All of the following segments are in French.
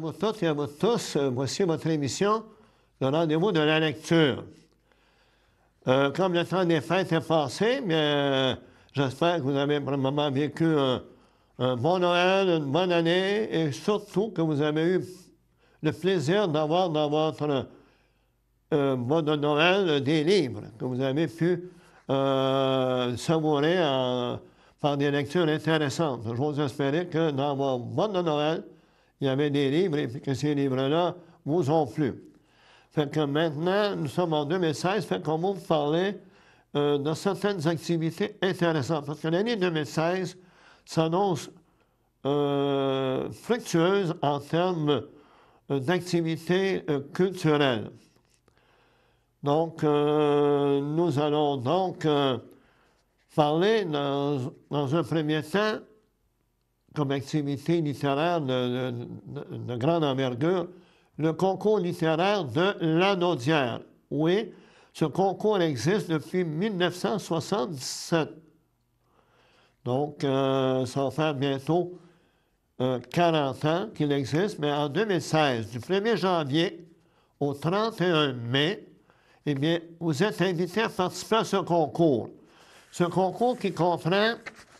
vous toutes et à vous tous. Voici votre émission, le rendez-vous de la lecture. Comme le temps des fêtes est passé, mais j'espère que vous avez vraiment vécu un bon Noël, une bonne année et surtout que vous avez eu le plaisir d'avoir dans votre mois de Noël des livres que vous avez pu savourer par des lectures intéressantes. J'ose espérer que dans vos mois de Noël, il y avait des livres et que ces livres-là vous ont plu. Fait que maintenant, nous sommes en 2016, fait qu'on va vous parler de certaines activités intéressantes. Parce que l'année 2016 s'annonce fructueuse en termes d'activités culturelles. Donc, nous allons donc parler dans un premier temps, comme activité littéraire de grande envergure, le concours littéraire de Lanaudière. Oui, ce concours existe depuis 1977. Donc, ça va faire bientôt 40 ans qu'il existe, mais en 2016, du 1er janvier au 31 mai, eh bien, vous êtes invité à participer à ce concours. Ce concours qui comprend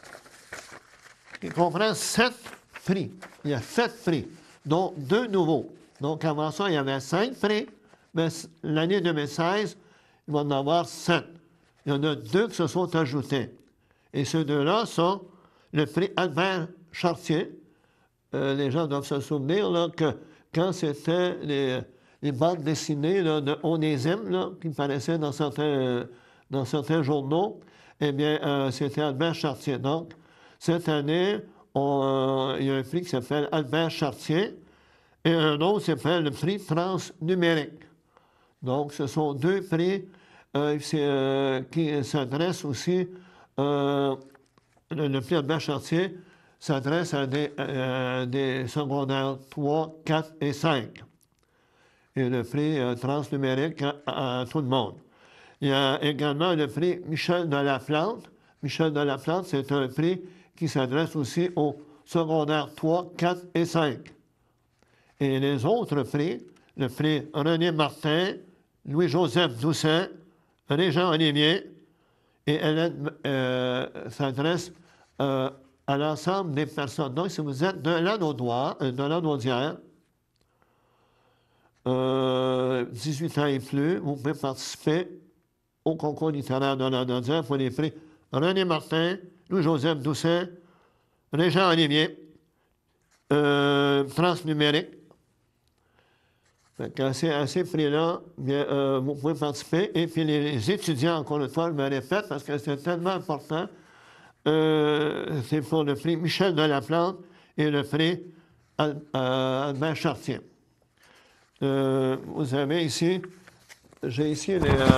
7 prix. Il y a 7 prix, dont 2 nouveaux. Donc, avant ça, il y avait 5 prix, mais l'année 2016, il va en avoir 7. Il y en a 2 qui se sont ajoutés. Et ces 2-là sont le prix Albert Chartier. Les gens doivent se souvenir là, que quand c'était les bandes dessinées là, de Onésime là, qui paraissaient dans certains journaux, eh bien, c'était Albert Chartier. Donc, cette année, il y a un prix qui s'appelle Albert Chartier et un autre qui s'appelle le prix transnumérique. Donc, ce sont 2 prix qui s'adressent aussi, le prix Albert Chartier s'adresse à des secondaires 3, 4 et 5. Et le prix transnumérique à tout le monde. Il y a également le prix Michel de la Plante. Michel de la Plante, c'est un prix qui s'adresse aussi aux secondaires 3, 4 et 5. Et les autres prix, le prix René Martin, Louis-Joseph Doucet, Régent Olivier, et Hélène s'adresse à l'ensemble des personnes. Donc, si vous êtes de Lanaudière, 18 ans et plus, vous pouvez participer au concours littéraire de Lanaudière pour les prix René Martin, Louis-Joseph Doucet, Régent Olivier, transnumérique. À ces prix-là, vous pouvez participer. Et puis les étudiants, encore une fois, je me répète, parce que c'est tellement important, c'est pour le prix Michel de la Plante et le prix Albert Chartier. Vous avez ici, j'ai ici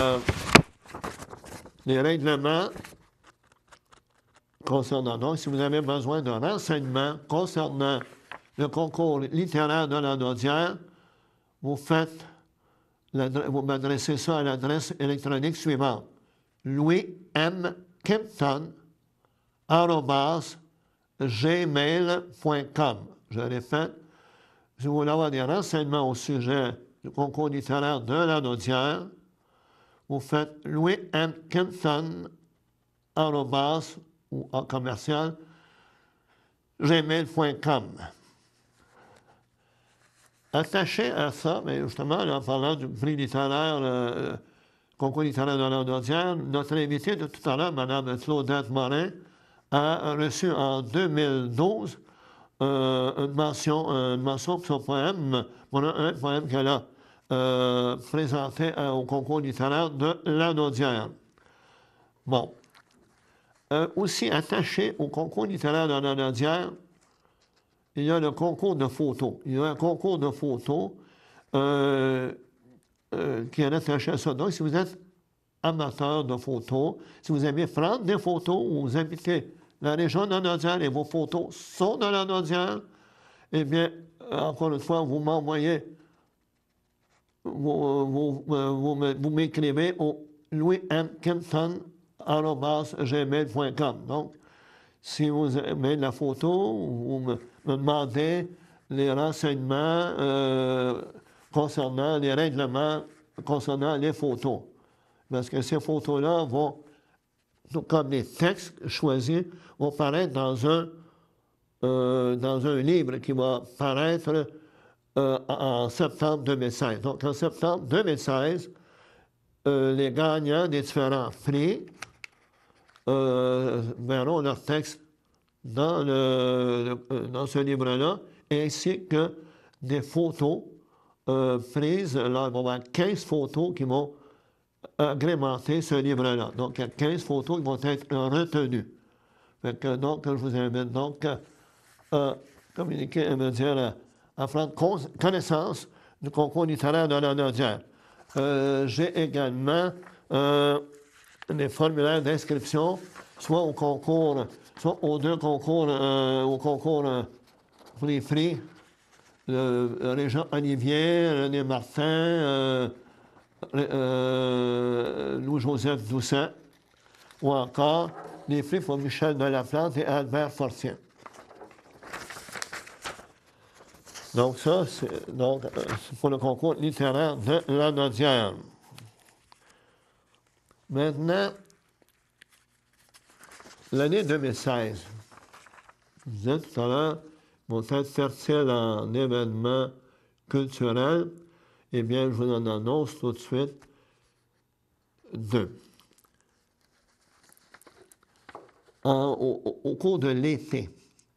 les règlements concernant. Donc, si vous avez besoin de renseignements concernant le concours littéraire de Lanaudière, vous m'adressez ça à l'adresse électronique suivante: louismkempton@gmail.com. Je répète, si vous voulez avoir des renseignements au sujet du concours littéraire de Lanaudière, vous faites louismkempton@ ou en commercial gmail.com. Attaché à ça, mais justement, en parlant du prix littéraire, concours littéraire de Lanaudière, notre invitée de tout à l'heure, Mme Claudette Morin, a reçu en 2012 une mention pour son poème, un poème qu'elle a présenté au concours littéraire de Lanaudière. Bon. Aussi attaché au concours littéraire de Lanaudière, il y a le concours de photos. Il y a un concours de photos qui est attaché à ça. Donc, si vous êtes amateur de photos, si vous aimez prendre des photos ou vous habitez la région de Lanaudière et vos photos sont de Lanaudière, eh bien, encore une fois, vous m'envoyez, vous m'écrivez au louismkempton@gmail.com. Donc, si vous aimez la photo, vous me demandez les renseignements concernant les règlements concernant les photos. Parce que ces photos-là vont, comme les textes choisis, vont paraître dans un livre qui va paraître en septembre 2016. Donc, en septembre 2016, les gagnants des différents prix verront leur texte dans ce livre-là, ainsi que des photos prises. Là, il va y avoir 15 photos qui vont agrémenter ce livre-là. Donc, il y a 15 photos qui vont être retenues. Donc, je vous invite donc à communiquer et me dire, à prendre connaissance du concours littéraire de la Nodière. J'ai également des formulaires d'inscription, soit au concours, soit aux deux concours, au concours pour les prix, le Régent Olivier, René Martin, Louis-Joseph Doucet, ou encore les prix pour Michel Delaplante et Albert Fortien. Donc ça, c'est pour le concours littéraire de la Nodière. Maintenant, l'année 2016, je disais tout à l'heure, vont être fertiles en événements culturels. Eh bien, je vous en annonce tout de suite deux. Au cours de l'été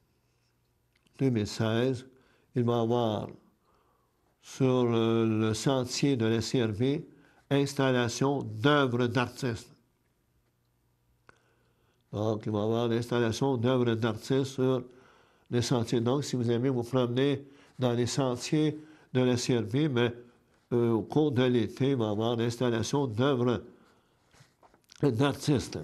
2016, il va y avoir sur le sentier de la CRV installation d'œuvres d'artistes. Donc, il va y avoir l'installation d'œuvres d'artistes sur les sentiers. Donc, si vous aimez vous promener dans les sentiers de la CRV, mais au cours de l'été, il va y avoir l'installation d'œuvres d'artistes.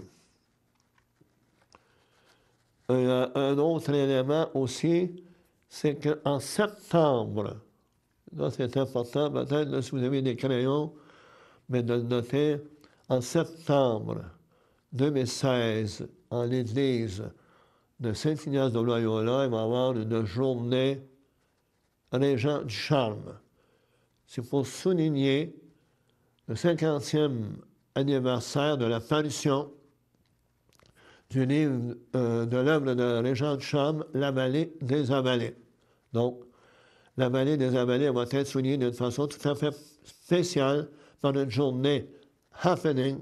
Un autre élément aussi, c'est qu'en septembre, là c'est important, peut-être si vous avez des crayons, mais de le noter, en septembre 2016, en l'église de Saint-Ignace de Loyola, il va y avoir une journée Régent du charme. C'est pour souligner le 50e anniversaire de la parution du livre de l'œuvre de Régent du charme, La vallée des avalées. Donc, la vallée des avalées va être soulignée d'une façon tout à fait spéciale par une journée happening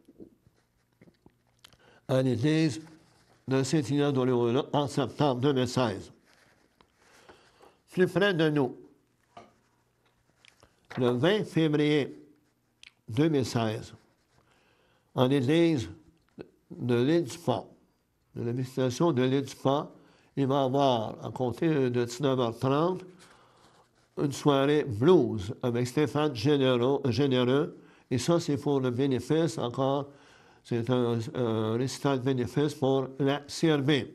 à l'église de Saint-Ignace de Loyola en septembre 2016. Plus près de nous, le 20 février 2016, en l'église de l'île du Pont, de la visitation de l'île du Pont, il va y avoir, à compter de 19h30, une soirée blues avec Stéphane Généreux. Et ça, c'est pour le bénéfice, encore, c'est un récital de bénéfice pour la CRB.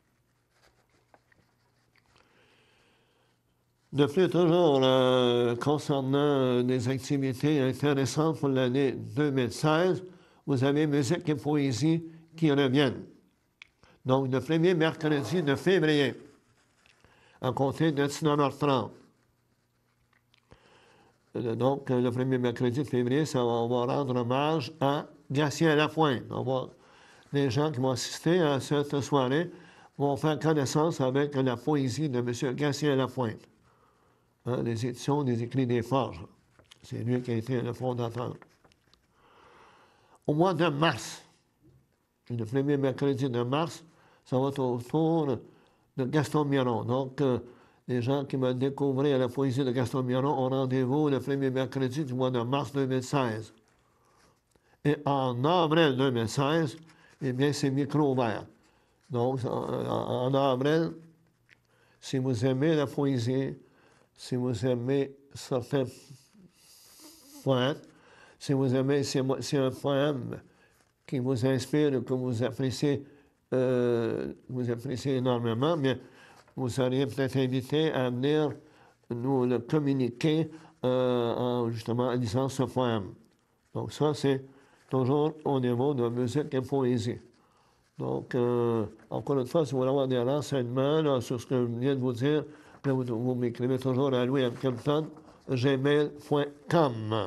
De plus, toujours concernant des activités intéressantes pour l'année 2016, vous avez musique et poésie qui reviennent. Donc, le premier mercredi de février, à compter de 19h30. Donc, le premier mercredi de février, on va rendre hommage à Gatien Lapointe. Les gens qui vont assister à cette soirée vont faire connaissance avec la poésie de M. Gatien Lapointe. Les éditions des Écrits des Forges. C'est lui qui a été le fondateur. Au mois de mars, le premier mercredi de mars, ça va être autour de Gaston Miron. Donc, les gens qui veulent découvrir la poésie de Gaston Miron ont rendez-vous le premier mercredi du mois de mars 2016. Et en avril 2016, eh bien, c'est micro ouvert. Donc, en avril, si vous aimez la poésie, si vous aimez certains poètes, si vous aimez, si un poème qui vous inspire ou que vous appréciez énormément, bien, vous seriez peut-être invité à venir nous le communiquer justement en lisant ce poème. Donc ça, c'est toujours au niveau de musique et poésie. Donc, encore une fois, si vous voulez avoir des renseignements là, sur ce que je viens de vous dire, Puis vous m'écrivez toujours à louis.kempton@gmail.com.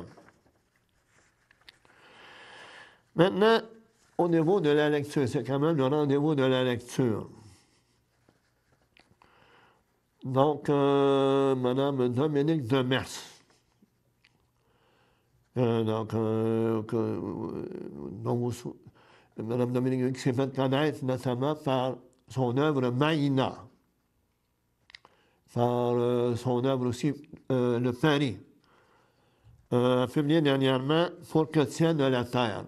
Maintenant, au niveau de la lecture, c'est quand même le rendez-vous de la lecture. Donc, Mme Dominique Demers. Mme Dominique qui s'est fait connaître notamment par son œuvre Maïna, par son œuvre aussi Le Paris, a publié dernièrement Pour que tienne la terre.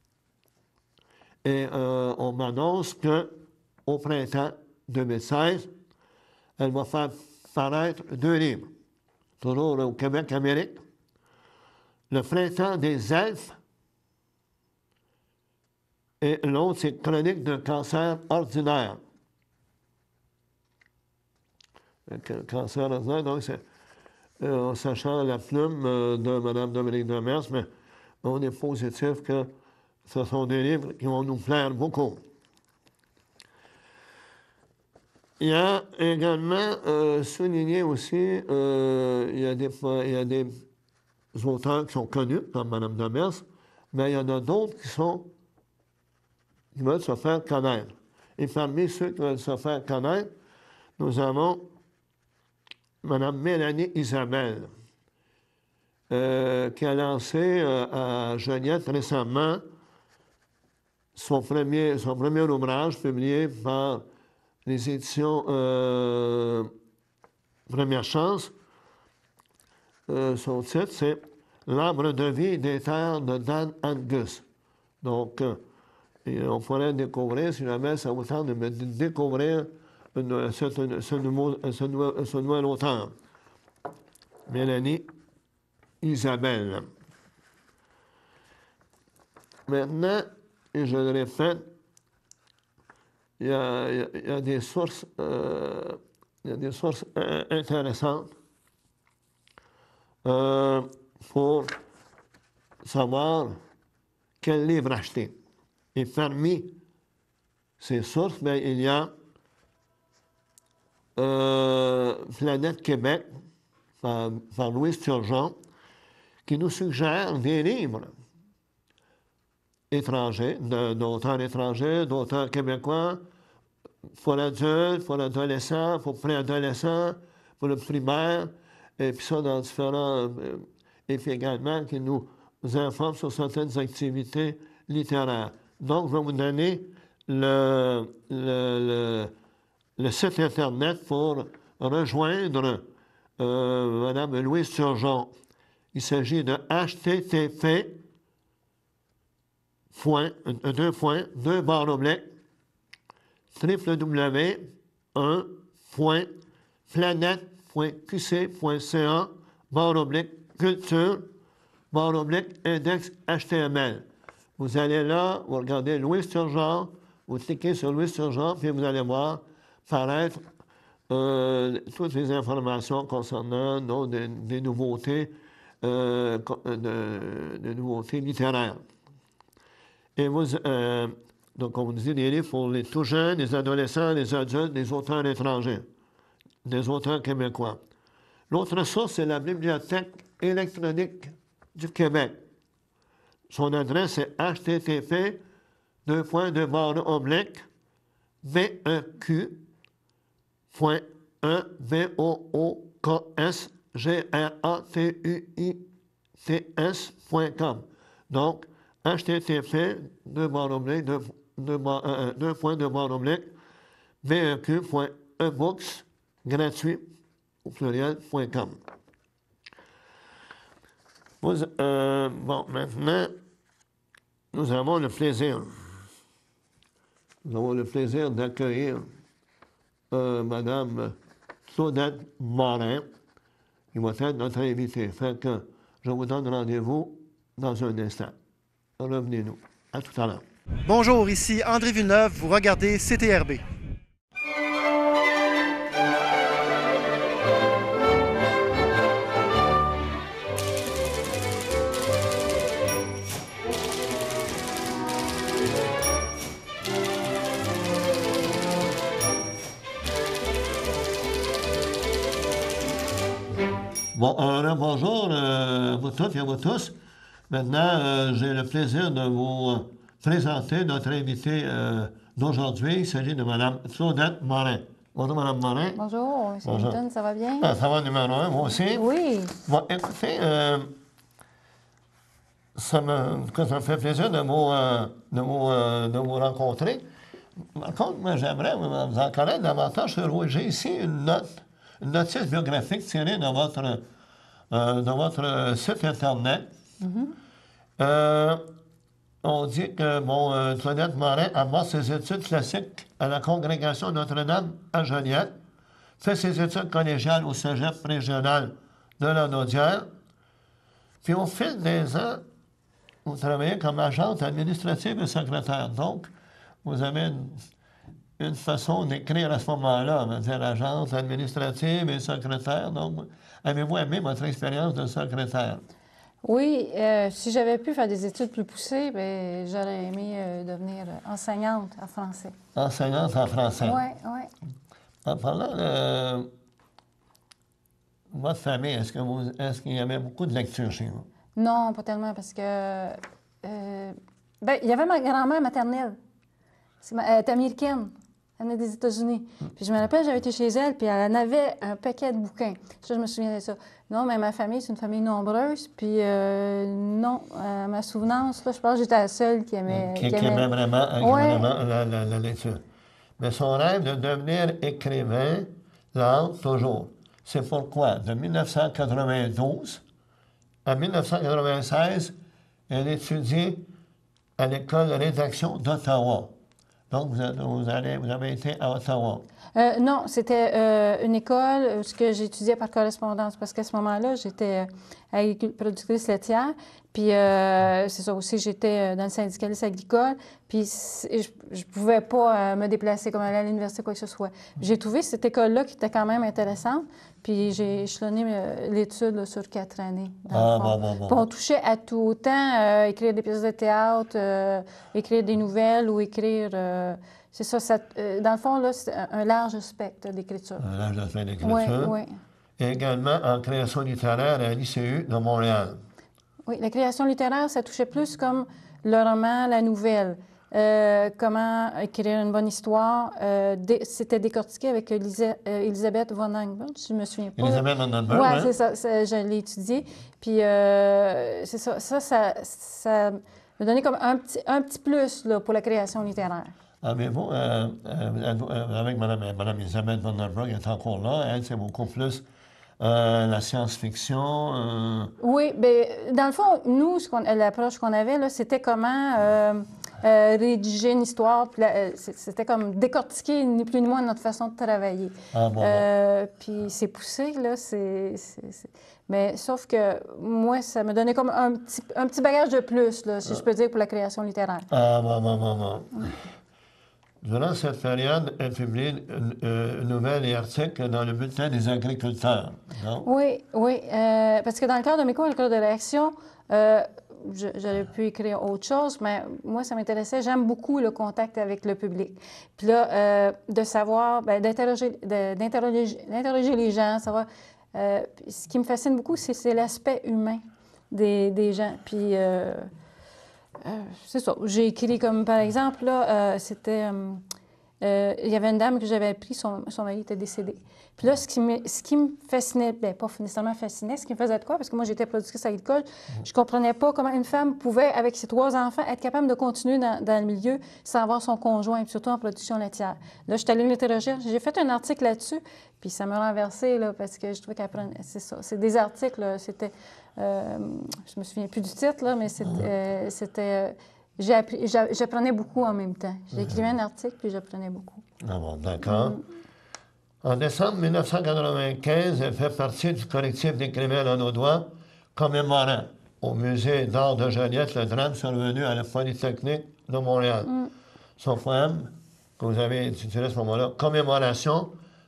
Et on m'annonce qu'au printemps 2016, elle va faire paraître 2 livres, toujours au Québec, Amérique. Le printemps des elfes, et l'autre, c'est Chronique d'un cancer ordinaire. Le cancer ordinaire, donc, c'est en sachant la plume de Mme Dominique Demers, mais on est positif que ce sont des livres qui vont nous plaire beaucoup. Il y a également souligné aussi, il y a des auteurs qui sont connus, comme Mme Demers, mais il y en a d'autres qui veulent se faire connaître. Et parmi ceux qui veulent se faire connaître, nous avons Mme Mélanie Isabelle, qui a lancé à Joliette récemment son premier ouvrage publié par les éditions Première Chance. Son titre, c'est L'arbre de vie des terres de Dan Angus. Donc, on pourrait découvrir, si jamais ça vous tente de découvrir ce nouvel auteur, Mélanie Isabelle. Maintenant, et je le répète, il y a des sources, intéressantes pour savoir quel livre acheter. Et parmi ces sources, bien, il y a Planète Québec, par Louis Turgeon, qui nous suggère des livres étrangers, d'auteurs étrangers, d'auteurs québécois, pour l'adulte, pour l'adolescent, pour le préadolescent, pour le primaire, et puis ça dans différents... et puis également qui nous informe sur certaines activités littéraires. Donc, je vais vous donner le site Internet pour rejoindre Mme Louise Turgeon. Il s'agit de www.planète.qc.ca/culture/index HTML. Vous allez là, vous regardez Louis Turgeon, vous cliquez sur Louis Turgeon, puis vous allez voir paraître toutes les informations concernant des nouveautés, des nouveautés littéraires. Et donc, on vous dit des livres pour les tout jeunes, les adolescents, les adultes, les auteurs étrangers, des auteurs québécois. L'autre source, c'est la Bibliothèque électronique du Québec. Son adresse est http://veq.vooksgratuits.com. Donc, http://veq.ebooks au pluriel.com. Bon, maintenant, nous avons le plaisir. Nous avons le plaisir d'accueillir Mme Claudette Morin, qui va être notre invitée. Fait que je vous donne rendez-vous dans un instant. Revenez-nous. À tout à l'heure. Bonjour, ici André Villeneuve. Vous regardez CTRB. Bon, bonjour, vous toutes et vous tous. Maintenant, j'ai le plaisir de vous présenter notre invité d'aujourd'hui. Il s'agit de Mme Claudette Morin. Bonjour, Mme Morin. Bonjour, M. Newton, ça va bien? Ça va, numéro un, moi aussi. Oui. Bon, écoutez, ça me fait plaisir de vous rencontrer. Par contre, moi, j'aimerais vous en connaître davantage sur vous. J'ai ici une notice biographique tirée de votre site Internet. On dit que, Claudette Morin amorce ses études classiques à la congrégation Notre-Dame à Joliette, fait ses études collégiales au cégep régional de la Naudière, puis au fil des ans, vous travaillez comme agente administrative et secrétaire. Donc, vous avez une façon d'écrire à ce moment-là, on va dire agente administrative et secrétaire. Donc, avez-vous aimé votre expérience de secrétaire? Oui, si j'avais pu faire des études plus poussées, bien, j'aurais aimé devenir enseignante en français. Enseignante en français? Oui, oui. En parlant de votre famille, est-ce qu'il y avait beaucoup de lectures chez vous? Non, pas tellement, parce que... ben, il y avait ma grand-mère maternelle. Elle est américaine. Elle venait des États-Unis. Puis je me rappelle, j'avais été chez elle, puis elle en avait un paquet de bouquins. Ça, je me souviens de ça. Non, mais ma famille, c'est une famille nombreuse. Puis non, à ma souvenance, là, je pense que j'étais la seule qui aimait... Qui aimait vraiment, la lecture. Mais son rêve de devenir écrivain l'hante toujours. C'est pourquoi, de 1992 à 1996, elle étudie à l'École de rédaction d'Ottawa. Donc, vous avez été à Ottawa. Non, c'était une école où j'étudiais par correspondance, parce qu'à ce moment-là, j'étais productrice laitière, puis c'est ça aussi, j'étais dans le syndicalisme agricole, puis je ne pouvais pas me déplacer comme aller à l'université, quoi que ce soit. J'ai trouvé cette école-là qui était quand même intéressante, puis j'ai échelonné l'étude là, sur 4 années. Bon. Puis on touchait à tout, autant écrire des pièces de théâtre, écrire des nouvelles ou écrire... c'est ça, dans le fond, là, c'est un large spectre d'écriture. Un large spectre d'écriture. Oui, oui. Et également en création littéraire à l'ICU de Montréal. Oui, la création littéraire, ça touchait plus comme le roman, la nouvelle. Comment écrire une bonne histoire. C'était décortiqué avec Elisabeth von Angberg, je ne me souviens pas. Elisabeth von Angberg, oui. Oui, c'est ça, je l'ai étudié. Puis c'est ça me donnait comme un petit plus là, pour la création littéraire. Avez-vous, avec Mme Elisabeth von Angberg, elle est encore là, elle, c'est beaucoup plus la science-fiction. Oui, bien, dans le fond, nous, l'approche qu'on avait, là, c'était comment rédiger une histoire. C'était comme décortiquer, ni plus ni moins, notre façon de travailler. Puis c'est poussé, là, Mais sauf que moi, ça me donnait comme un petit bagage de plus, là, si je peux dire, pour la création littéraire. Durant cette période, elle publie une nouvelle et article dans le bulletin des agriculteurs. Non? Oui, parce que dans le cadre de mes cours à l'école de rédaction, j'aurais pu écrire autre chose, mais moi, ça m'intéressait. J'aime beaucoup le contact avec le public. Puis là, de savoir, d'interroger les gens, savoir... ce qui me fascine beaucoup, c'est l'aspect humain des gens. Puis... c'est ça. J'ai écrit comme, par exemple, là, c'était... il y avait une dame que j'avais appris, son mari était décédé. Puis là, ce qui me fascinait, bien, pas nécessairement fascinait, ce qui me faisait de quoi, parce que moi, j'étais productrice agricole, je comprenais pas comment une femme pouvait, avec ses 3 enfants, être capable de continuer dans le milieu sans avoir son conjoint, puis surtout en production laitière. Là, je suis allée l'interroger, j'ai fait un article là-dessus, puis ça m'a renversé, là, parce que je trouvais qu'elle prenait... C'est ça, c'est des articles, là, c'était... je me souviens plus du titre, là, mais c'était... j'apprenais beaucoup en même temps. J'écrivais un article, puis j'apprenais beaucoup. Ah bon, d'accord. En décembre 1995, elle fait partie du collectif d'écrivains laudois commémorant au Musée d'art de Joliette le drame survenu à la Polytechnique de Montréal. Son poème, que vous avez intitulé à ce moment-là, « Commémoration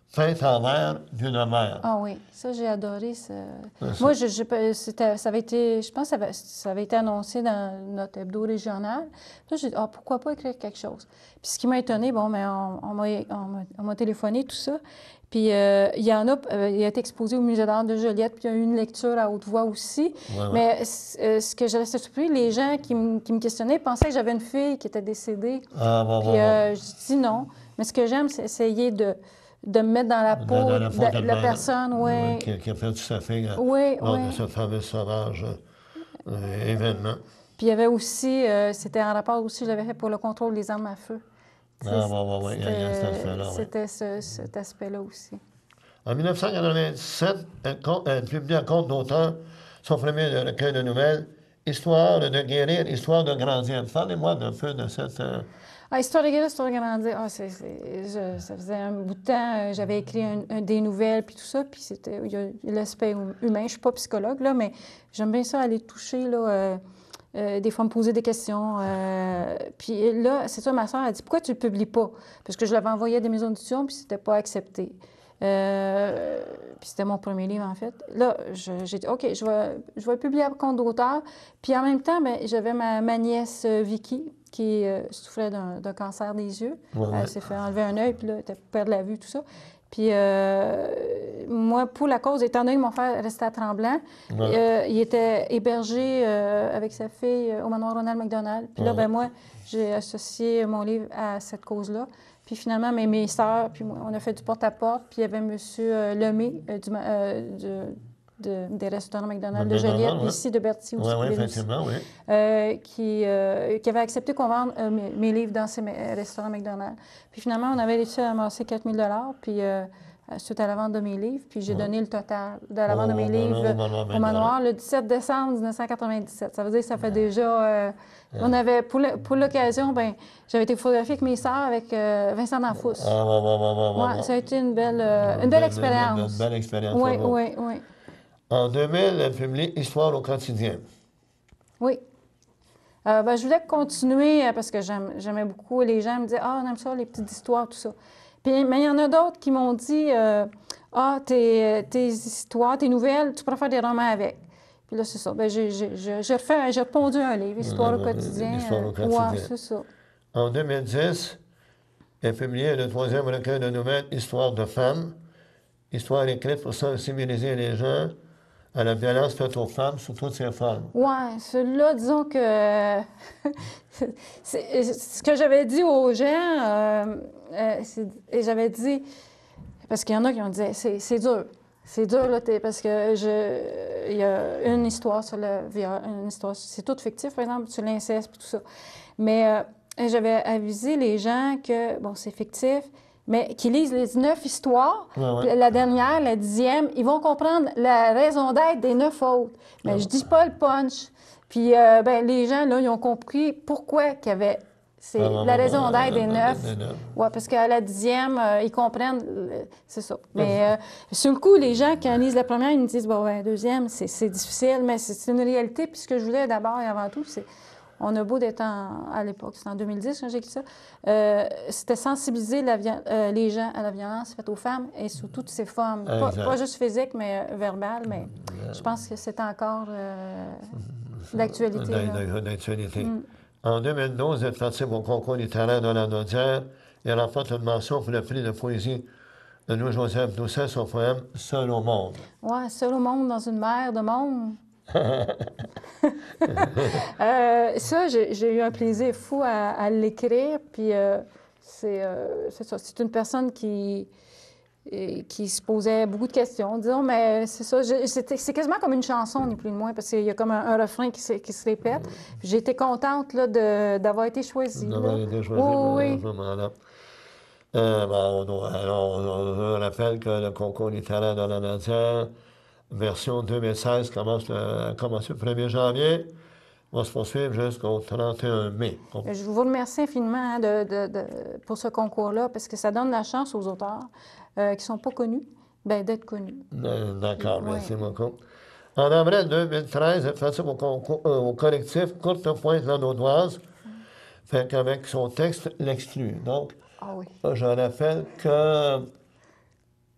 Peinte en l'air d'une mère. Ah oui, ça, j'ai adoré. Ça. Ouais, Moi, ça avait été, je pense que ça avait été annoncé dans notre hebdo régional. Puis là, j'ai dit, ah, pourquoi pas écrire quelque chose? Puis ce qui m'a étonnée, bon, mais on m'a téléphoné, tout ça. Puis il y en a, il a été exposé au Musée d'art de Joliette, puis il y a eu une lecture à haute voix aussi. Ouais, ouais. Mais ce que je restais surpris, les gens qui me questionnaient pensaient que j'avais une fille qui était décédée. Ah, bon, Puis bon, bon. je dis non. Mais ce que j'aime, c'est essayer de me mettre dans la peau Dans la peau de la personne, oui. qui a perdu sa fille Oui, lors oui. de ce fameux sauvage événement. Puis il y avait aussi, c'était en rapport aussi, je l'avais fait pour le contrôle des armes à feu. Tu sais, Ah, bon, il y a cet aspect-là, oui. C'était cet aspect-là aussi. En 1997, elle publie un compte d'auteur, son premier recueil de nouvelles, Histoire de guérir, histoire de grandir. Parlez-moi un peu de cette... Ah, Histoire de guérir, Histoire de grandir. Ah, ça faisait un bout de temps, j'avais écrit des nouvelles, puis tout ça, puis il y a l'aspect humain. Je ne suis pas psychologue, là, mais j'aime bien ça, aller toucher, là, des fois me poser des questions. Puis là, c'est ça, ma soeur a dit, pourquoi tu ne le publies pas? Parce que je l'avais envoyé à des maisons d'édition, puis c'était pas accepté. Puis c'était mon premier livre, en fait. Là, j'ai dit, OK, je vais le publier à compte d'auteur. Puis en même temps, bien, j'avais ma nièce Vicky, qui souffrait d'un cancer des yeux. Ouais, ouais. Elle s'est fait enlever un œil, puis là, elle était perdre la vue, tout ça. Puis moi, pour la cause, étant donné que mon frère restait à Tremblant, Ouais. il était hébergé avec sa fille au manoir Ronald McDonald. Puis là, Ouais. ben moi, j'ai associé mon livre à cette cause-là. Puis finalement, mes sœurs, puis moi, on a fait du porte-à-porte. Puis il y avait M. Lemay des restaurants McDonald's de McDonald's, Joliette, ouais. puis ici de Berthier aussi. Oui, Bénédicte, effectivement, oui. qui avait accepté qu'on vende mes livres dans ces restaurants McDonald's. Puis finalement, on avait réussi à amasser 4 000 puis suite à la vente de mes livres. Puis j'ai donné le total de la vente de mes livres au manoir le 17 décembre 1997. Ça veut dire que ça fait déjà... On avait, pour l'occasion, ben j'avais été photographiée avec mes sœurs, avec Vincent D'Anfous. Ouais, ça a été une belle expérience. Une belle expérience. Oui, pour vous. oui, oui. En 2000, elle publie Histoire au quotidien. Oui. Ben, je voulais continuer parce que j'aimais beaucoup. Les gens me disaient, ah, on aime ça, les petites histoires, tout ça. Puis, mais il y en a d'autres qui m'ont dit, ah, tes histoires, tes nouvelles, tu préfères des romans avec. Puis là, c'est ça. Ben, j'ai répondu à un livre, Histoire au quotidien. Histoire au quotidien. Ouais, c'est ça. En 2010, elle publie le troisième recueil de nouvelles, Histoire de femmes. Histoire écrite pour sensibiliser les gens à la violence faite aux femmes sous toutes ses formes. Oui, celui-là, disons que ce que j'avais dit aux gens, et j'avais dit, parce qu'il y en a qui ont dit, c'est dur. C'est dur, là, parce que il y a une histoire sur le viol, une histoire, c'est tout fictif, par exemple, sur l'inceste et tout ça. Mais j'avais avisé les gens que, bon, c'est fictif, mais qui lisent les 9 histoires, Ouais. la dernière, la 10e, ils vont comprendre la raison d'être des 9 autres. Mais je dis pas le punch. Puis, ben, les gens, là, ils ont compris pourquoi qu'il y avait... C'est la raison d'être des 9. Oui, parce qu'à la 10e, ils comprennent, c'est ça. Mais sur le coup, les gens, quand ils lisent la première, ils me disent, bon, ben, la deuxième, c'est difficile, mais c'est une réalité. Puis ce que je voulais d'abord et avant tout, c'est... On a beau d'être à l'époque, c'était en 2010 quand j'ai écrit ça, c'était sensibiliser les gens à la violence faite aux femmes et sous toutes ses formes. Pas juste physique, mais verbale, mais je pense que c'est encore d'actualité. D'actualité. En 2012, elle participe au concours littéraire de la Naudière et remporte une mention pour le prix de poésie de Louis-Joseph Doucet, son poème « Seul au monde ». Oui, « Seul au monde dans une mer de monde ». Ça, j'ai eu un plaisir fou à l'écrire, puis c'est ça. C'est une personne qui se posait beaucoup de questions, disons, mais c'est ça. C'est quasiment comme une chanson, ni plus ni moins, parce qu'il y a comme un refrain qui se répète. J'ai été contente là, d'avoir été choisie. D'avoir été choisie à ce moment-là. On rappelle que le concours littéraire de la Naudière, version 2016, a commencé le 1er janvier, va se poursuivre jusqu'au 31 mai. Je vous remercie infiniment pour ce concours-là, parce que ça donne la chance aux auteurs qui ne sont pas connus, d'être connus. D'accord, merci beaucoup. En avril 2013, elle participe au collectif Courte Pointe Lanaudoise, avec son texte, L'exclu. Donc, Ah oui. je rappelle que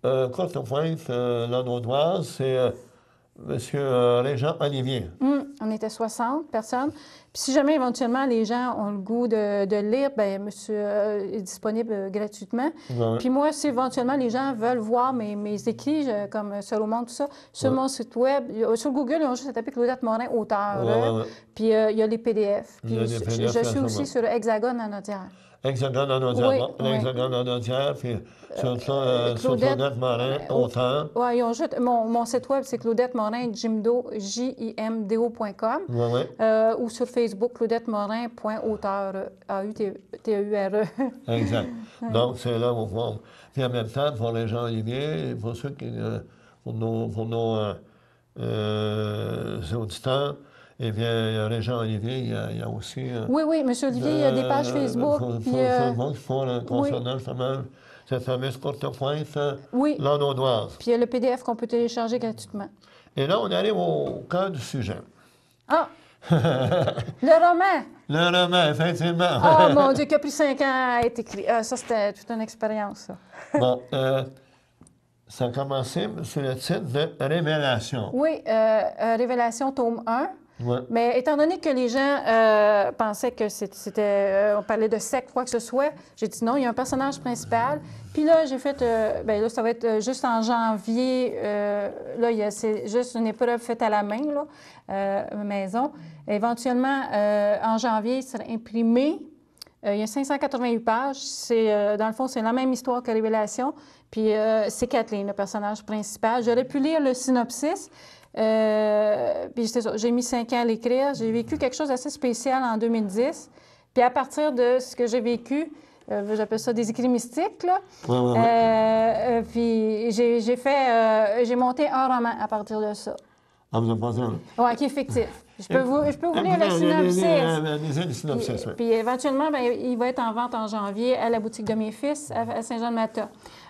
courte pointe, l'Anaudoise, c'est M. Régent Olivier. On était 60 personnes. Puis si jamais éventuellement les gens ont le goût de lire, bien, monsieur est disponible gratuitement. Ouais. Puis moi, si éventuellement les gens veulent voir mes écrits, comme Seul au monde, tout ça, sur mon site web, sur Google, ils ont juste à taper Claudette Morin, auteur. Ouais. Puis il y a les PDF. Puis Il y a les PDF, je suis là, aussi sur Hexagone en Audière. Hexagone en Audière. Oui, Bon, oui. Hexagone en Audière, puis sur Claudette- Claudette Morin, auteur. Oui, ils ont juste. Mon site web, c'est Claudette Morin, Jimdo, JIMDO.com. Oui. Ou sur Facebook, claudettemorin.auteur, A-U-T-E-U-R-E. Exact. Donc, c'est là où on... Puis en même temps, pour les gens Olivier, pour ceux qui... pour nos auditeurs, eh bien, Régent Olivier, il y a aussi... Oui, M. Olivier, il y a des pages Facebook. Concernant justement cette fameuse courte pointe, Oui. l'Anaudoise. Puis il y a le PDF qu'on peut télécharger gratuitement. Et là, on arrive au cœur du sujet. Ah! Le roman! Le roman, effectivement. Oh mon Dieu, qui a pris 5 ans à être écrit. Ah, ça, c'était toute une expérience, ça. Bon, ça a commencé sur le titre de Révélation. Oui, Révélation, tome 1. Ouais. Mais étant donné que les gens pensaient que c'était... on parlait de secte, quoi que ce soit, j'ai dit non, il y a un personnage principal. Puis là, j'ai fait... bien là, ça va être juste en janvier. Là, c'est juste une épreuve faite à la main, là, maison. Éventuellement, en janvier, il sera imprimé. Il y a 588 pages. Dans le fond, c'est la même histoire que Révélation. Puis c'est Kathleen, le personnage principal. J'aurais pu lire le synopsis. Puis c'est ça, j'ai mis 5 ans à l'écrire. J'ai vécu quelque chose d'assez spécial en 2010. Puis à partir de ce que j'ai vécu, j'appelle ça des écrits mystiques, là. Ouais. Puis j'ai monté un roman à partir de ça. Ah, vous avez pas ça? Oui, qui est fictif. Je peux vous lire le synopsis. Lisez le synopsis, oui. Puis éventuellement, bien, il va être en vente en janvier à la boutique de mes fils à Saint-Jean-de-Mata.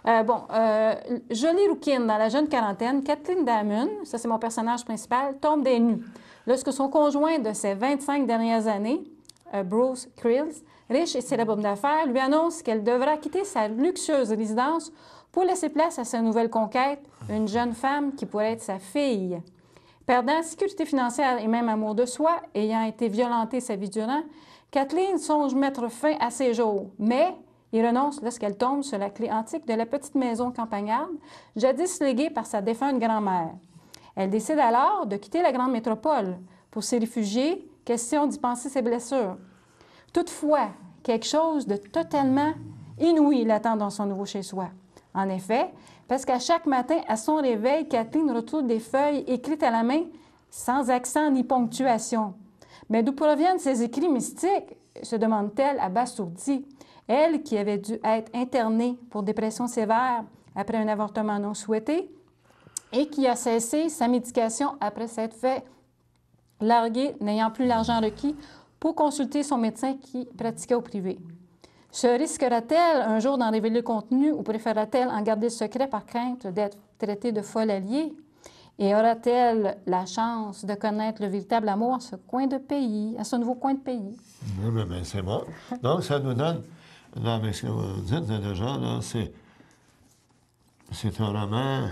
Jolie rouquine dans la jeune quarantaine, Kathleen Damon, ça c'est mon personnage principal, tombe des nues. Lorsque son conjoint de ses 25 dernières années, Bruce Krills, riche et célèbre homme d'affaires, lui annonce qu'elle devra quitter sa luxueuse résidence pour laisser place à sa nouvelle conquête, une jeune femme qui pourrait être sa fille. Perdant sécurité financière et même amour de soi, ayant été violentée sa vie durant, Kathleen songe mettre fin à ses jours, mais il renonce lorsqu'elle tombe sur la clé antique de la petite maison campagnarde, jadis léguée par sa défunte grand-mère. Elle décide alors de quitter la grande métropole pour s'y réfugier, question d'y penser ses blessures. Toutefois, quelque chose de totalement inouï l'attend dans son nouveau chez-soi. En effet, parce qu'à chaque matin, à son réveil, Kathleen retrouve des feuilles écrites à la main, sans accent ni ponctuation. Mais d'où proviennent ces écrits mystiques, se demande-t-elle abasourdie. Elle, qui avait dû être internée pour dépression sévère après un avortement non souhaité et qui a cessé sa médication après s'être fait larguer, n'ayant plus l'argent requis pour consulter son médecin qui pratiquait au privé. Se risquera-t-elle un jour d'en révéler le contenu ou préférera-t-elle en garder le secret par crainte d'être traitée de folle alliée? Et aura-t-elle la chance de connaître le véritable amour à ce coin de pays, à ce nouveau coin de pays? Oui, mais c'est bon. Donc, ça nous donne... Non, mais ce que vous dites déjà, là, c'est un roman...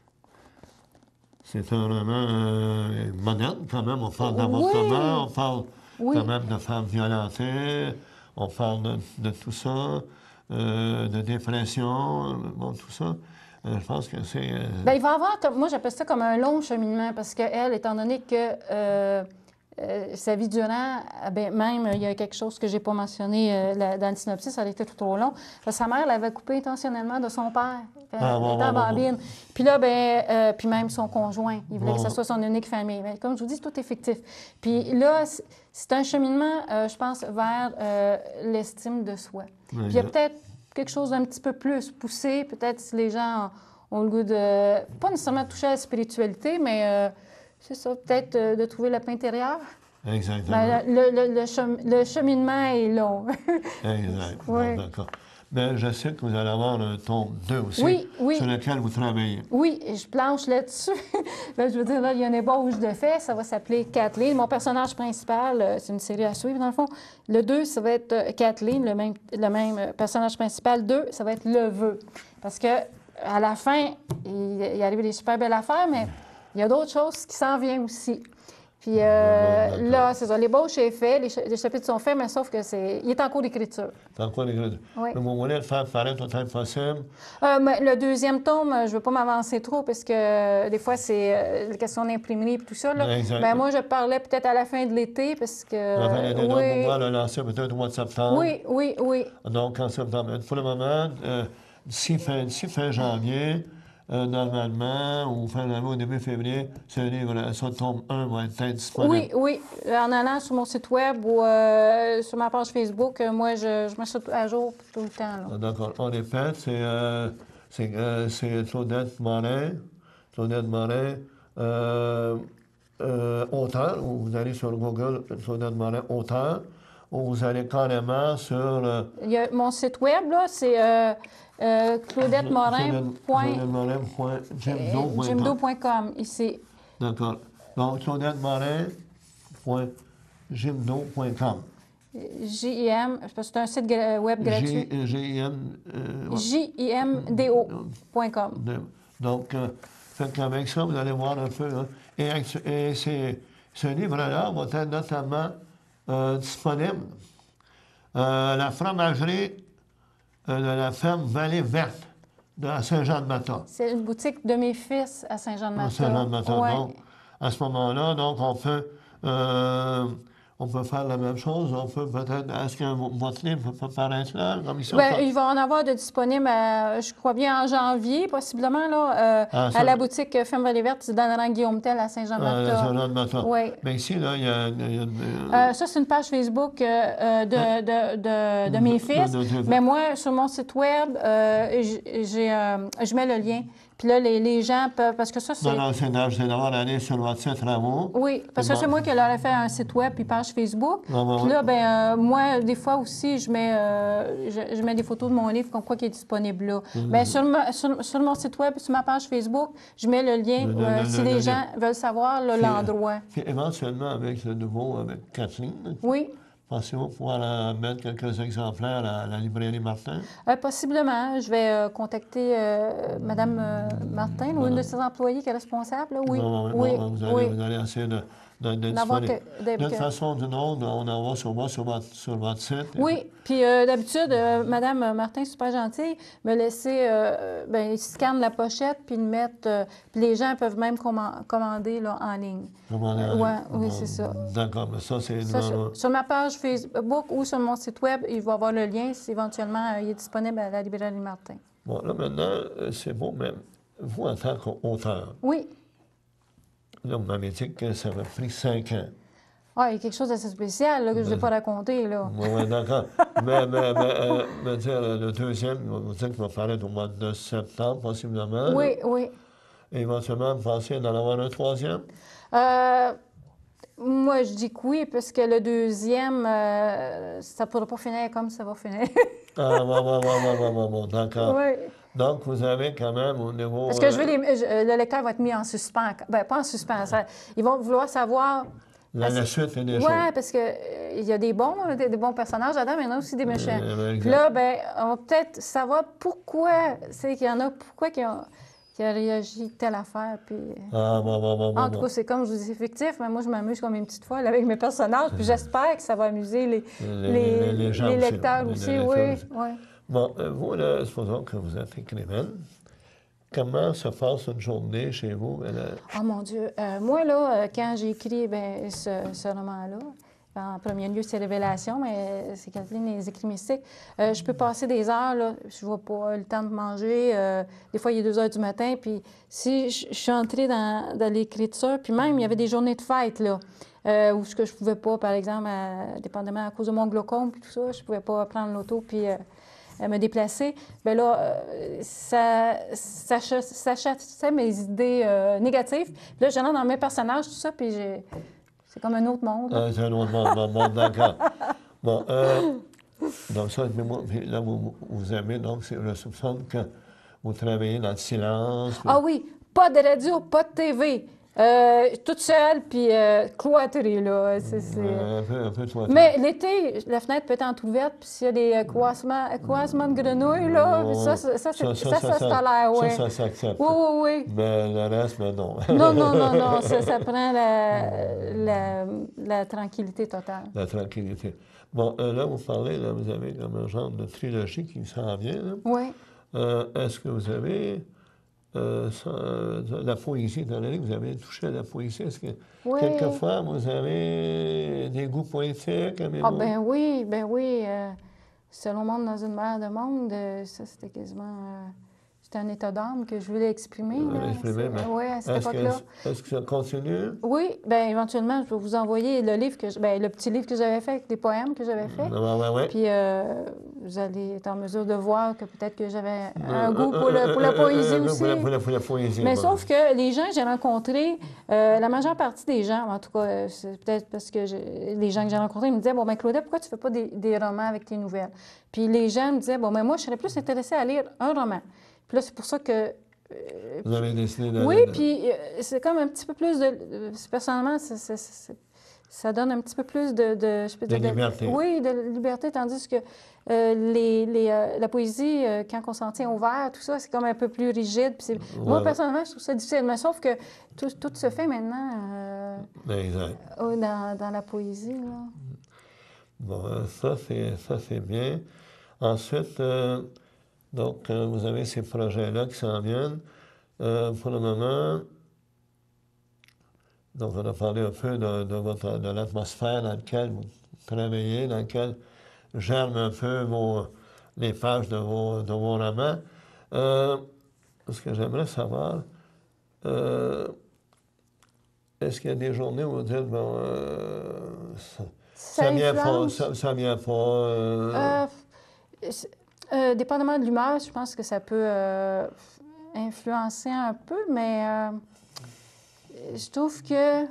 C'est un roman moderne, quand même. On parle d'avortement, on parle quand même de femmes violentées, on parle de tout ça, de dépression, bon, tout ça. Je pense que c'est... Bien, il va y avoir, moi j'appelle ça comme un long cheminement, parce qu'elle, étant donné que sa vie durant, bien, même il y a quelque chose que je n'ai pas mentionné dans le synopsis, ça a été tout trop long. Sa mère l'avait coupé intentionnellement de son père, étant bambine. Puis là, bien, puis même son conjoint, il voulait que ce soit son unique famille. Mais comme je vous dis, tout est fictif. Puis là, c'est un cheminement, je pense, vers l'estime de soi. Puis il y a peut-être quelque chose d'un petit peu plus poussé, peut-être si les gens ont le goût de, pas nécessairement toucher à la spiritualité, mais c'est ça, peut-être de trouver la paix intérieure. Exactement. Ben, le cheminement est long. Exact. Oui. Bon, d'accord. Mais je sais que vous allez avoir un tome 2 aussi, oui. sur lequel vous travaillez. Oui, et je planche là-dessus. Ben, je veux dire, là, il y a une ébauche de fait. Ça va s'appeler Kathleen. Mon personnage principal, c'est une série à suivre, dans le fond. Le 2, ça va être Kathleen, le même personnage principal. 2, ça va être Le Vœu. Parce que à la fin, il arrive des super belles affaires, mais il y a d'autres choses qui s'en viennent aussi. Puis là, c'est ça, l'ébauche est fait, les chapitres sont faits, mais sauf que il est en cours d'écriture. C'est encore l'écriture. Oui. Mais vous voulez le faire paraître autant que possible. Mais le deuxième tome, je ne veux pas m'avancer trop parce que des fois, c'est la question d'imprimerie et tout ça. Là. Exact. Ben, moi, je parlais peut-être à la fin de l'été parce que... À la fin de l'été, donc, oui. on va le lancer peut-être au mois de septembre. Oui, oui, oui. Donc, en septembre. Pour le moment, d'ici fin janvier, normalement, ou fin janvier ou début février, ce livre, ça, tome 1 va être disponible. Oui, oui. En allant sur mon site web ou sur ma page Facebook, moi, je mets ça à jour tout le temps. Là. D'accord. On répète, c'est Claudette Morin. Claudette Morin, auteur, ou vous allez sur Google, Claudette Morin, auteur, ou vous allez carrément sur... Il y a mon site web, là, c'est claudettemorin.jimdo.com, ici. D'accord. Donc, claudettemorin.jimdo.com. JIM, parce que c'est un site web gratuit. JIMDO.com. Donc, fait qu'avec ça, vous allez voir un peu. Hein, et ce livre-là va être notamment disponible. La fromagerie de la ferme Vallée Verte à Saint-Jean-de-Mata. C'est une boutique de mes fils à Saint-Jean-de-Mata. À Saint-Jean-de-Mata. Ouais. Donc, à ce moment-là, donc, on peut faire la même chose. On peut peut-être... Est-ce que votre livre peut paraître là, comme ça? Bien, il va en avoir de disponible, je crois bien, en janvier, possiblement, là, à la boutique Ferme Vallée Verte dans le rang Guillaume-Tell à Saint-Jean-de-Mata. Saint-Jean-de-Mata. Oui. Mais ici, là, il y a ça, c'est une page Facebook de mes fils. Mais moi, sur mon site web, je mets le lien. Puis là, les gens peuvent... Parce que ça, c'est... Non, c'est d'avoir allé sur votre site Rameau. Oui, parce que c'est moi qui leur ai fait un site web puis page Facebook. Ah, ben, Puis là, ben moi, des fois aussi, je mets des photos de mon livre comme quoi qui est disponible là. Bien, sur mon site web, sur ma page Facebook, je mets le lien si les gens veulent savoir l'endroit. Puis éventuellement, avec le nouveau, avec Kathleen, Oui. pensez-vous pouvoir mettre quelques exemplaires à la librairie Martin? Possiblement. Je vais contacter Mme Martin, ou une de ses employées qui est responsable. Là. Oui. Oui. Vous allez essayer de disponible. D'une façon ou d'une autre, on en va sur votre site. Oui. Puis d'habitude, Mme Martin, super gentille, me laisser, il scanne la pochette puis le mettre. Puis les gens peuvent même commander là, en ligne. Oui, c'est ça. D'accord, mais ça, c'est... Sur ma page Facebook ou sur mon site web, il va y avoir le lien si éventuellement il est disponible à la librairie Martin. Bon, là, maintenant, c'est beau, mais vous, en tant qu'auteur... Oui. Là, vous m'avez dit que ça m'a pris 5 ans. Ah, il y a quelque chose d'assez spécial là, que je ne vous ai pas raconté, là. Oui, d'accord. mais dire, le deuxième, vous dites qu'il va paraître au mois de septembre, possiblement. Oui, oui. Et éventuellement, vous pensez d'en avoir un troisième? Moi, je dis que oui, parce que le deuxième, ça ne pourra pas finir comme ça va finir. Bon, d'accord. Oui. Donc, vous avez quand même au niveau... Parce que le lecteur va être mis en suspens. Bien, pas en suspens. Ils vont vouloir savoir... La suite et des choses. Oui, parce qu'il y a des bons personnages là-dedans, mais il y en a aussi des méchants. Puis là, bien, on va peut-être savoir pourquoi, c'est qu'il y en a, pourquoi qui a réagi telle affaire. Puis... En tout cas, c'est comme je vous dis, c'est fictif, mais moi, je m'amuse comme une petite folle avec mes personnages, puis j'espère que ça va amuser les lecteurs aussi. Oui. Bon, vous, là, supposons que vous êtes écrivaine. Comment se passe une journée chez vous? Oh mon Dieu! Moi, là, quand j'ai écrit ce roman-là, en premier lieu, c'est Révélation, mais c'est Kathleen, les écrits mystiques. Je peux passer des heures, là, je vois pas le temps de manger. Des fois, il est 2 heures du matin, puis si je suis entrée dans l'écriture, puis même, il y avait des journées de fête, là, où ce que je pouvais pas, par exemple, dépendamment à cause de mon glaucome, puis tout ça, je pouvais pas prendre l'auto, puis... me déplacer, bien là, ça chassait mes idées négatives. Puis là, j'allais dans mes personnages, tout ça, puis c'est comme un autre monde. C'est un autre monde, bon, d'accord. Bon, donc ça, là, vous aimez, donc, je soupçonne que vous travaillez dans le silence. Ah oui, pas de radio, pas de TV. Toute seule, puis cloîtrée, là. Un peu toi. Mais l'été, la fenêtre peut être entrouverte, puis s'il y a des croissements de grenouilles, là, ça se tolère, oui. Ça s'accepte. Oui, oui, oui. Mais le reste, mais non. Non, ça prend la tranquillité totale. La tranquillité. Bon, là, vous parlez, là, vous avez comme un genre de trilogie qui s'en vient, là. Oui. Est-ce que vous avez la poésie, étant donné que vous avez touché à la poésie, est-ce que Oui. quelquefois vous avez des goûts poétiques? Ah, ben oui. Selon Monde dans une mer de monde, ça, c'était quasiment... c'était un état d'âme que je voulais exprimer. Oui, à cette époque-là. Est-ce que ça continue? Oui, bien, éventuellement, je vais vous envoyer le livre le petit livre que j'avais fait avec des poèmes que j'avais fait. Oui. Puis vous allez être en mesure de voir que peut-être que j'avais un goût pour la poésie aussi. Pour la poésie. Mais sauf que les gens que j'ai rencontrés, la majeure partie des gens, en tout cas, c'est peut-être parce que les gens que j'ai rencontrés me disaient, bon, ben Claudette, pourquoi tu ne fais pas des romans avec tes nouvelles? Puis les gens me disaient, bon, ben moi, je serais plus intéressée à lire un roman. Puis là, c'est pour ça que... vous avez décidé de... Oui, puis c'est comme un petit peu plus de... personnellement, ça donne un petit peu plus de liberté. Oui, de liberté, tandis que la poésie, quand on s'en tient au vers, tout ça, c'est comme un peu plus rigide. Puis moi, personnellement, je trouve ça difficile. Mais sauf que tout se fait maintenant dans la poésie. Là. Bon, ça, c'est bien. Ensuite... Donc, vous avez ces projets-là qui s'en viennent. Pour le moment, donc on a parlé un peu de l'atmosphère dans laquelle vous travaillez, dans laquelle germent un peu les pages de vos romans. Ce que j'aimerais savoir, est-ce qu'il y a des journées où vous dites, bon, ça vient pas... dépendamment de l'humeur, je pense que ça peut influencer un peu, mais je trouve que...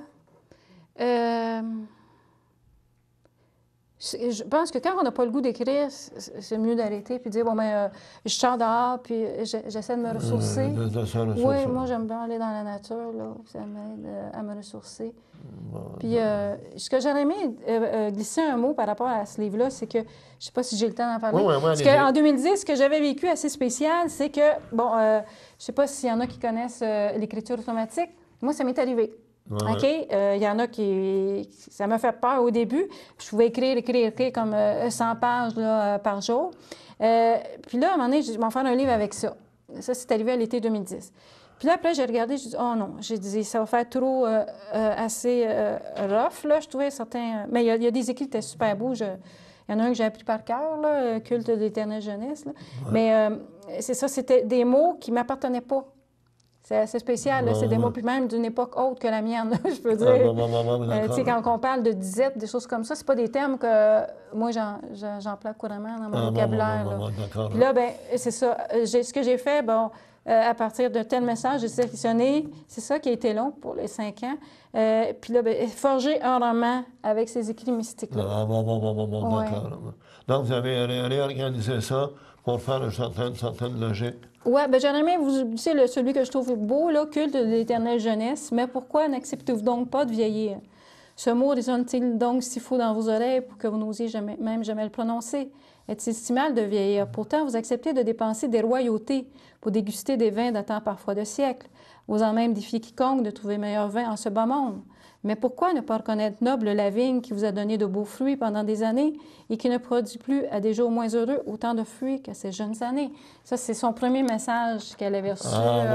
je pense que quand on n'a pas le goût d'écrire, c'est mieux d'arrêter puis de dire, bon, ben, je sors dehors puis j'essaie de me ressourcer. Oui, moi, j'aime bien aller dans la nature, là. Ça m'aide à me ressourcer. Puis, ce que j'aurais aimé glisser un mot par rapport à ce livre-là, c'est que, je ne sais pas si j'ai le temps d'en parler, parce qu'en 2010, ce que j'avais vécu assez spécial, c'est que, bon, je ne sais pas s'il y en a qui connaissent l'écriture automatique. Moi, ça m'est arrivé. OK? Il y en a qui... Ça m'a fait peur au début. Je pouvais écrire comme 100 pages là, par jour. Puis là, à un moment donné, je vais m'en faire un livre avec ça. Ça, c'est arrivé à l'été 2010. Puis là, après, j'ai regardé, j'ai dit, oh non, j'ai dit, ça va faire trop assez rough, là. Je trouvais certains... Mais il y a des écrits qui étaient super beaux. Il y en a un que j'ai appris par cœur, là, Culte de l'éternelle jeunesse. Là. Mais c'est ça, c'était des mots qui ne m'appartenaient pas. C'est assez spécial, là. C'est des mots, puis même d'une époque autre que la mienne, je peux dire. Tu sais, quand on parle de disette, des choses comme ça, c'est pas des termes que moi, j'emploie couramment dans mon vocabulaire. Puis là, ben c'est ça. Ce que j'ai fait, bon, à partir d'un tel message, j'ai sélectionné, c'est ça qui a été long pour les 5 ans. Puis là, ben, forger un roman avec ces écrits mystiques-là. D'accord. Donc, vous avez réorganisé ça pour faire une certaine logique. Oui, bien, j'aurais aimé vous utiliser celui que je trouve beau, là, Culte de l'éternelle jeunesse. Mais pourquoi n'acceptez-vous donc pas de vieillir? Ce mot résonne-t-il donc si faux dans vos oreilles pour que vous n'osiez jamais le prononcer? Est-il si mal de vieillir? Pourtant, vous acceptez de dépenser des royautés pour déguster des vins datant parfois de siècles, osant même défier quiconque de trouver meilleur vin en ce bas monde. Mais pourquoi ne pas reconnaître noble la vigne qui vous a donné de beaux fruits pendant des années et qui ne produit plus à des jours moins heureux autant de fruits qu'à ces jeunes années? Ça, c'est son premier message qu'elle avait reçu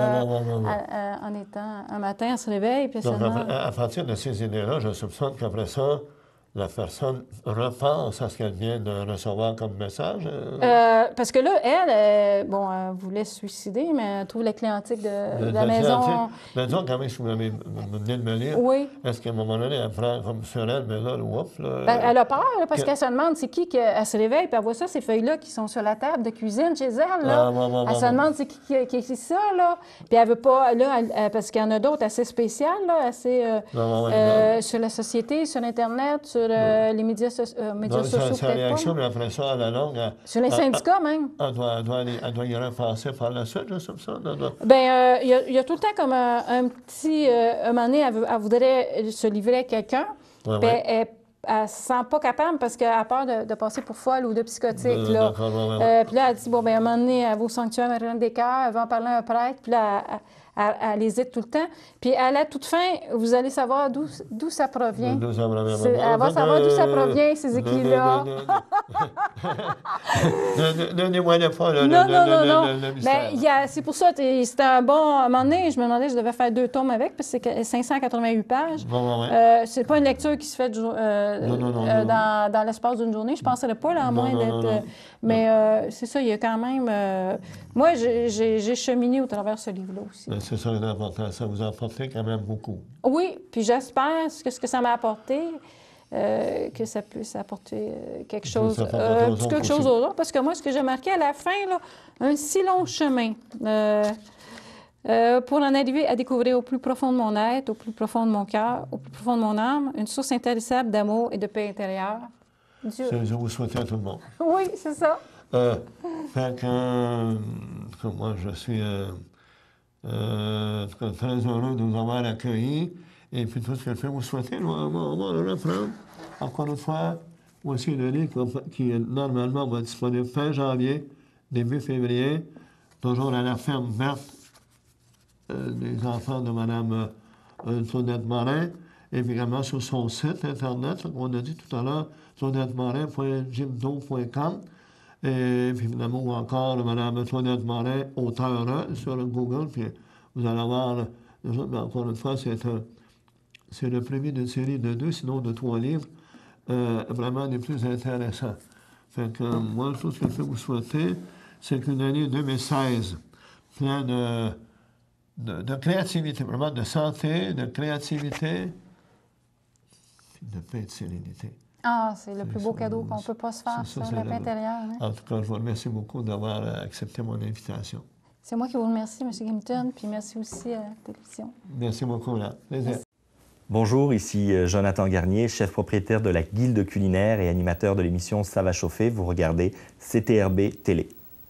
en étant un matin, elle se réveille. Puis donc, à partir de ces idées-là, je soupçonne qu'après ça, la personne repense à ce qu'elle vient de recevoir comme message? Parce que là, elle voulait se suicider, mais elle trouve la clé antique de la maison. Mais disons, quand même, si vous venez de me lire, est-ce qu'à un moment donné, elle prend comme sur elle, mais là, ouf, là... Ben, elle a peur, là, parce qu'elle se demande c'est qui qu'elle se réveille, puis elle voit ça, ces feuilles-là qui sont sur la table de cuisine chez elle, là. Elle se demande c'est qui écrit ça, là. Puis elle veut pas, là, parce qu'il y en a d'autres assez spéciales, là, assez sur la société, sur Internet, les médias, médias Donc, sociaux, sa peut-être réaction, pas. mais après ça, à la longue, Sur les syndicats, même. elle doit y repasser par la suite, je soupçonne. Bien, il y a tout le temps comme un petit... un moment donné, elle voudrait se livrer à quelqu'un, Ouais, puis ouais. elle se sent pas capable parce qu'elle a peur de passer pour folle ou de psychotique. Là. D'accord, ouais. Puis là, elle dit, bon, bien, à un moment donné, elle va au sanctuaire Marie-Reine des Cœurs, elle va en parler à un prêtre, puis là, elle hésite tout le temps. Puis à la toute fin, vous allez savoir d'où ça provient. Elle va savoir d'où ça provient, ces écrits-là. Donnez-moi le fond, le mystère. Bien, c'est pour ça, c'était un bon... À un moment donné, je me demandais, je devais faire 2 tomes avec, parce que c'est 588 pages. Ouais. C'est pas une lecture qui se fait dans l'espace d'une journée. Je ne penserais pas, là, à moins d'être... Mais c'est ça, il y a quand même... moi, j'ai cheminé au travers de ce livre-là aussi. C'est ça l'important. Ça vous a apporté quand même beaucoup. Oui, puis j'espère que ce que ça m'a apporté, que ça puisse apporter quelque chose, aux autres. Parce que moi, ce que j'ai marqué à la fin, là, un si long chemin pour en arriver à découvrir au plus profond de mon être, au plus profond de mon cœur, au plus profond de mon âme, une source intarissable d'amour et de paix intérieure. Dieu. Je vous souhaite à tout le monde. Oui, c'est ça. Fait que moi, je suis très heureux de vous avoir accueillis. Et puis tout ce que je peux vous souhaiter, on va le reprendre. Encore une fois, voici le livre qui normalement va être disponible fin janvier, début février, toujours à la ferme verte des enfants de Mme Claudette Morin, et puis également sur son site Internet, on a dit tout à l'heure, claudettemorin.jimdo.com, et puis évidemment, ou encore Mme Claudette Morin, auteure sur le Google, puis vous allez voir, encore une fois, c'est le premier d'une série de 2, sinon de 3 livres, vraiment des plus intéressants. Fait que moi, tout ce que je peux vous souhaiter, c'est qu'une année 2016 pleine de créativité, vraiment de santé, de créativité, de paix et de sérénité. Ah, c'est le plus beau cadeau qu'on ne peut pas se faire, ça, la paix intérieure. Hein? En tout cas, je vous remercie beaucoup d'avoir accepté mon invitation. C'est moi qui vous remercie, M. Guimpton, puis merci aussi à la télévision. Merci beaucoup, là. Bonjour, ici Jonathan Garnier, chef propriétaire de la Guilde culinaire et animateur de l'émission Ça va chauffer. Vous regardez CTRB Télé.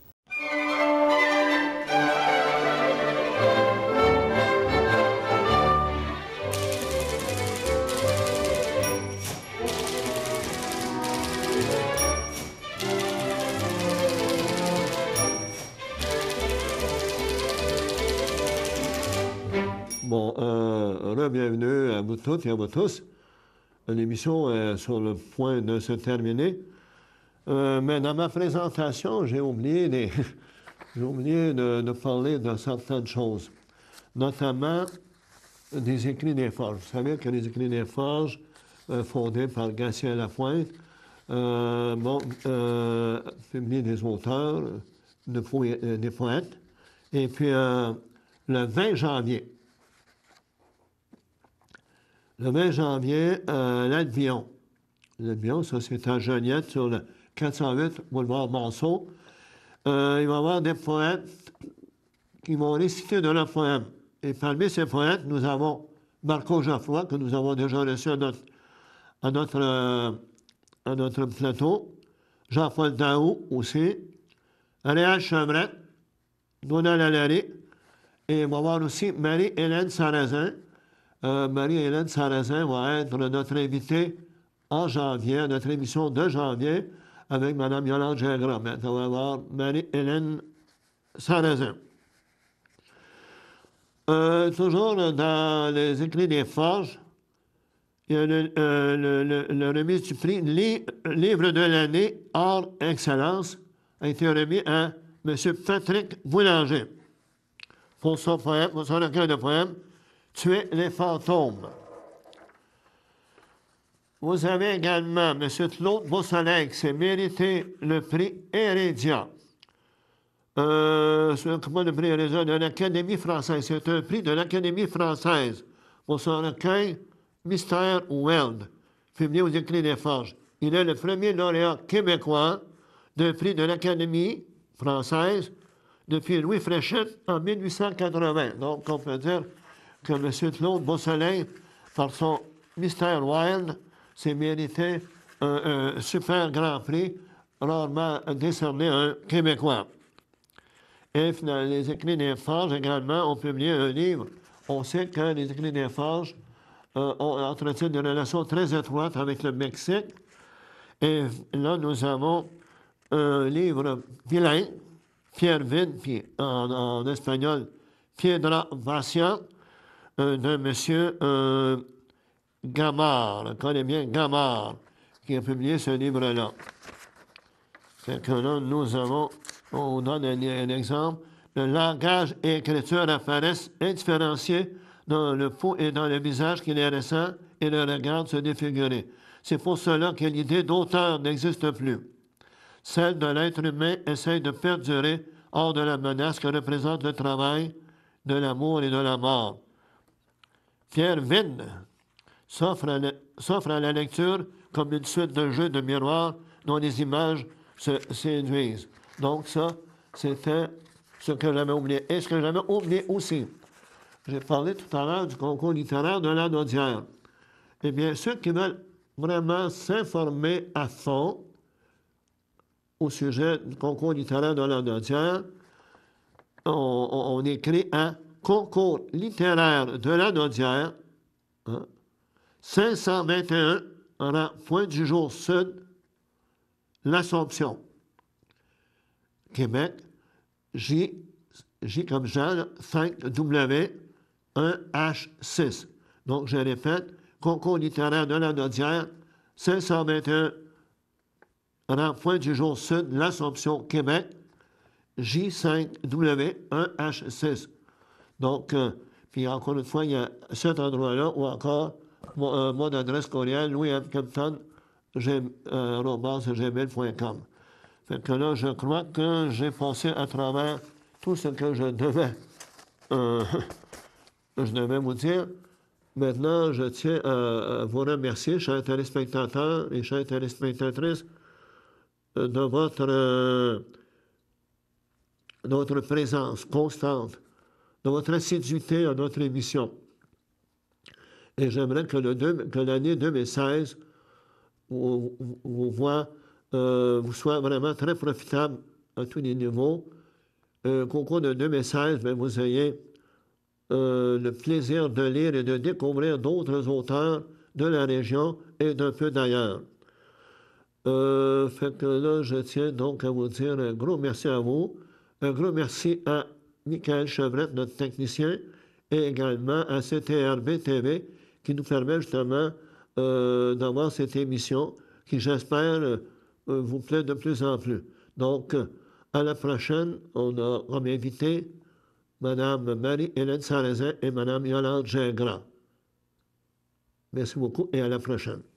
Bienvenue à vous toutes et à vous tous. L'émission est sur le point de se terminer. Mais dans ma présentation, j'ai oublié de parler de certaines choses, notamment des écrits des Forges. Vous savez que les écrits des Forges, fondés par Gatien Lapointe, publié des auteurs, des poètes. Et puis, le 20 janvier, l'Albion. L'Albion, ça, c'est à Joliette, sur le 408 boulevard Monceau. Il va y avoir des poètes qui vont réciter de leurs poèmes. Et parmi ces poètes, nous avons Marco Geoffroy, que nous avons déjà reçu à notre plateau. Jean-Paul Daou aussi. Réal Chevrette. Donald Allary. Et il va y avoir aussi Marie-Hélène Sarrazin. Marie-Hélène Sarrazin va être notre invitée en janvier, à notre émission de janvier, avec Mme Yolande Gingras. On va avoir Marie-Hélène Sarrazin. Toujours dans les écrits des Forges, il y a le remise du prix Livre de l'année hors excellence a été remis à M. Patrick Boulanger pour son poème, pour son recueil de poèmes. Tuer les fantômes. Vous avez également M. Claude Beausoleil qui s'est mérité le prix Hérédia. C'est le prix Hérédia de l'Académie française. C'est un prix de l'Académie française pour son recueil Mystère Weld, publié aux Écrits des Forges. Il est le premier lauréat québécois d'un prix de l'Académie française depuis Louis Fréchette en 1880. Donc, on peut dire que M. Claude Beausoleil, par son Mystère Wild, c'est mérité un super grand prix, rarement décerné à un Québécois. Et les Écrits des Forges également ont publié un livre. On sait que les Écrits des Forges entretiennent des relations très étroites avec le Mexique. Et là, nous avons un livre bilingue, Pierre Vide, puis en espagnol, Piedra Vacia, d'un monsieur Gamard, on connaît bien Gamard, qui a publié ce livre-là. C'est que là, nous avons, on donne un exemple, le langage et l'écriture apparaissent indifférenciés dans le peau et dans le visage qui les ressent et le regardent se défigurer. C'est pour cela que l'idée d'auteur n'existe plus. Celle de l'être humain essaye de perdurer hors de la menace que représente le travail, de l'amour et de la mort. Pierre Vide s'offre à la lecture comme une suite de jeux de miroirs dont les images se séduisent. Donc ça, c'était ce que j'avais oublié. Et ce que j'avais oublié aussi, j'ai parlé tout à l'heure du concours littéraire de la Naudière. Eh bien, ceux qui veulent vraiment s'informer à fond au sujet du concours littéraire de la Naudière, on écrit à concours littéraire de la Naudière, 521, rang Pointe-du-Jour Sud, l'Assomption, Québec, J comme Jean, 5W, 1H6. Donc, je répète, concours littéraire de la Naudière, 521, rang Pointe-du-Jour Sud, l'Assomption, Québec, J5W, 1H6. Donc, puis encore une fois, il y a cet endroit-là ou encore mon adresse courriel, louis.kempton@gmail.com. Fait que là, je crois que j'ai passé à travers tout ce que je devais vous dire. Maintenant, je tiens à vous remercier, chers téléspectateurs et chères téléspectatrices, de notre présence constante, de votre assiduité à notre émission. Et j'aimerais que l'année 2016 vous soit vraiment très profitable à tous les niveaux. Qu'au cours de 2016, vous ayez le plaisir de lire et de découvrir d'autres auteurs de la région et d'un peu d'ailleurs. Fait que là, je tiens donc à vous dire un gros merci à vous. Un gros merci à Michael Chevrette, notre technicien, et également à CTRB TV, qui nous permet justement d'avoir cette émission qui, j'espère, vous plaît de plus en plus. Donc, à la prochaine, on a comme invité Mme Marie-Hélène Sarrazin et Mme Yolande Gingras. Merci beaucoup et à la prochaine.